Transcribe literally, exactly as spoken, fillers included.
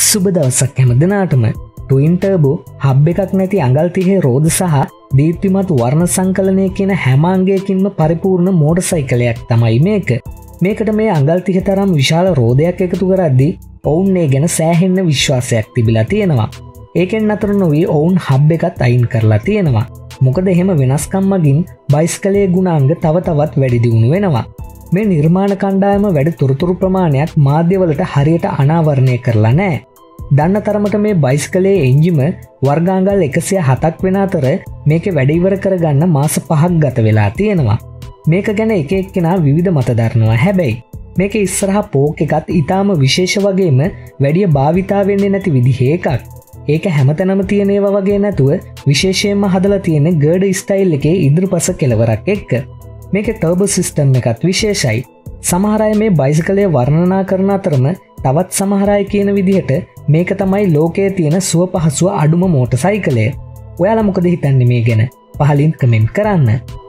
සුබ දවසක් හැම දෙනාටම. ට්වින් ටර්බෝ හබ් එකක් නැති අඟල් තිහේ රෝද සහ දීප්තිමත් වර්ණ සංකලනය කියන හැම අංගයකින්ම පරිපූර්ණ මෝටර්සයිකලයක් තමයි මේක. මේකට මේ අඟල් තිහ තරම් විශාල රෝදයක් එකතු කරද්දී ඔවුන් ඒ ගැන සෑහෙන්න විශ්වාසයක් තිබිලා තියෙනවා. ඒකෙන් අතර නොවී ඔවුන් හබ් එකත් අයින් කරලා තියෙනවා. මොකද එහෙම වෙනස්කම් මගින් බයිස්කලයේ ගුණාංග තව තවත් වැඩි දියුණු වෙනවා. මේ නිර්මාණ කණ්ඩායම වැඩි තොරතුරු ප්‍රමාණයක් මාධ්‍යවලට හරියට අනාවරණය කරලා නැහැ. දන්න තරමට මේ බයිස්කලේ එන්ජිම වර්ගාංගල් එකසිය හතක් වෙන අතර මේක වැඩ ඉවර කරගන්න මාස පහක් ගත වෙලා තියෙනවා. මේක ගැන එක එක්කෙනා විවිධ මත දරනවා. හැබැයි මේක ඉස්සරහා පෝක් එකත් ඊටාම විශේෂ වගේම වැඩි භාවිතා වෙන්නේ නැති විදිහේ එකක්. ඒක හැමතැනම තියෙන ඒවා වගේ නැතුව විශේෂයෙන්ම හදලා තියෙන ගර්ඩ ස්ටයිල් එකේ ඉදිරිපස කෙලවරක් එක්ක. මේකේ ටර්බෝ සිස්ටම් එකත් විශේෂයි. සමහර අය මේ බයිසිකලය වර්ණනා කරන අතරම තවත් සමහර අය කියන විදිහට මේක තමයි ලෝකයේ තියෙන සුව පහසුව අඩුම මෝටර් සයිකලය. ඔයාලා මොකද හිතන්නේ මේ ගැන? පහලින් කමෙන්ට් කරන්න.